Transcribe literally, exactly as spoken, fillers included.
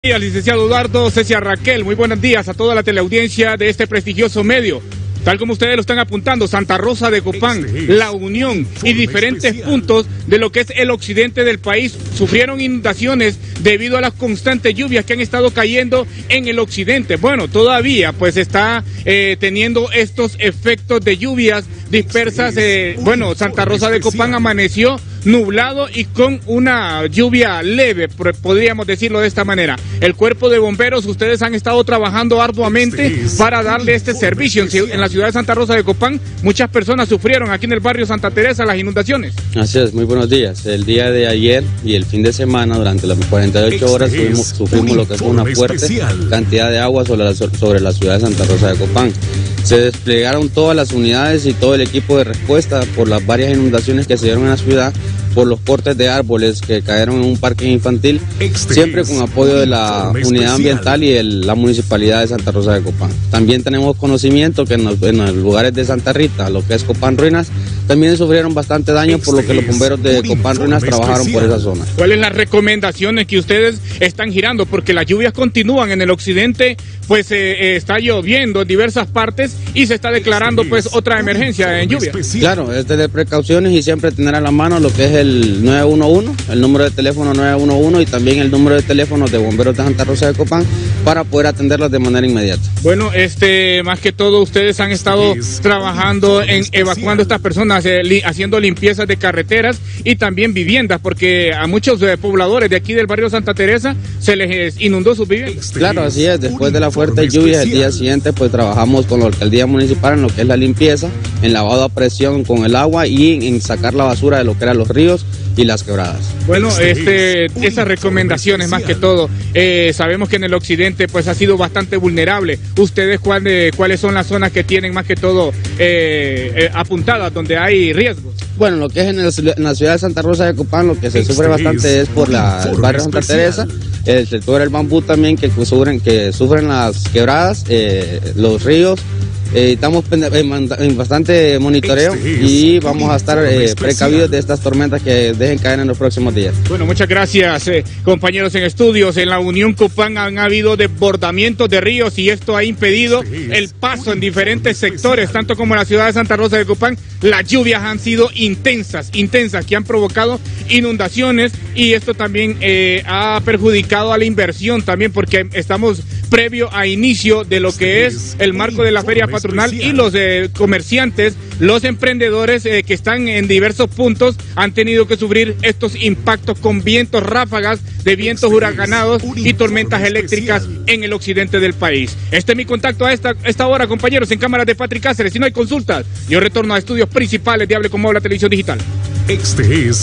Al licenciado Eduardo, Cecia Raquel, muy buenos días a toda la teleaudiencia de este prestigioso medio. Tal como ustedes lo están apuntando, Santa Rosa de Copán, La Unión y diferentes puntos de lo que es el occidente del país sufrieron inundaciones debido a las constantes lluvias que han estado cayendo en el occidente. Bueno, todavía pues está eh, teniendo estos efectos de lluvias dispersas. Eh, bueno, Santa Rosa de Copán amaneció nublado y con una lluvia leve, podríamos decirlo de esta manera. El cuerpo de bomberos, ustedes han estado trabajando arduamente para darle este servicio. En la ciudad de Santa Rosa de Copán, muchas personas sufrieron aquí en el barrio Santa Teresa las inundaciones. Así es, muy buenos días. El día de ayer y el fin de semana, durante las cuarenta y ocho horas, sufrimos, sufrimos lo que fue una fuerte cantidad de agua sobre la, sobre la ciudad de Santa Rosa de Copán. Se desplegaron todas las unidades y todo el equipo de respuesta por las varias inundaciones que se dieron en la ciudad, por los cortes de árboles que cayeron en un parque infantil, siempre con apoyo de la unidad ambiental y el, la municipalidad de Santa Rosa de Copán. También tenemos conocimiento que en los, en los lugares de Santa Rita, lo que es Copán Ruinas, también sufrieron bastante daño, por lo que los bomberos de Copán Ruinas trabajaron por esa zona. ¿Cuáles son las recomendaciones que ustedes están girando? Porque las lluvias continúan en el occidente, pues eh, eh, está lloviendo en diversas partes y se está declarando pues otra emergencia en lluvia. Claro, es de precauciones y siempre tener a la mano lo que es el nueve uno uno, el número de teléfono nueve uno uno y también el número de teléfono de bomberos de Santa Rosa de Copán para poder atenderlas de manera inmediata. Bueno, este, más que todo ustedes han estado trabajando en evacuando a estas personas, eh, li, haciendo limpiezas de carreteras y también viviendas, porque a muchos eh, pobladores de aquí del barrio Santa Teresa se les inundó sus viviendas. Claro, así es, después de la fuerte lluvia el día siguiente pues trabajamos con la alcaldía municipal en lo que es la limpieza, en lavado a presión con el agua y en, en sacar la basura de lo que eran los ríos y las quebradas. Bueno, este, esas recomendaciones más que todo, eh, sabemos que en el occidente pues ha sido bastante vulnerable. ¿Ustedes cuál, eh, cuáles son las zonas que tienen más que todo eh, eh, apuntadas, donde hay riesgos? Bueno, lo que es en, el, en la ciudad de Santa Rosa de Copán, lo que se sufre bastante es por la, el barrio Santa Teresa, el sector del Bambú también, que sufren, que sufren las quebradas, eh, los ríos. Eh, estamos en bastante monitoreo y vamos a estar eh, precavidos de estas tormentas que dejen caer en los próximos días. Bueno, muchas gracias eh, compañeros en estudios. En la Unión Copán han habido desbordamientos de ríos y esto ha impedido el paso en diferentes sectores, tanto como en la ciudad de Santa Rosa de Copán. Las lluvias han sido intensas, intensas, que han provocado inundaciones y esto también eh, ha perjudicado a la inversión también, porque estamos previo a inicio de lo que es el marco de la feria patronal y los eh, comerciantes, los emprendedores eh, que están en diversos puntos han tenido que sufrir estos impactos con vientos, ráfagas de vientos huracanados y tormentas eléctricas en el occidente del país. Este es mi contacto a esta, esta hora, compañeros, en cámaras de Patrick Cáceres. Si no hay consultas, yo retorno a estudios principales de Hable Como Habla Televisión Digital. Este es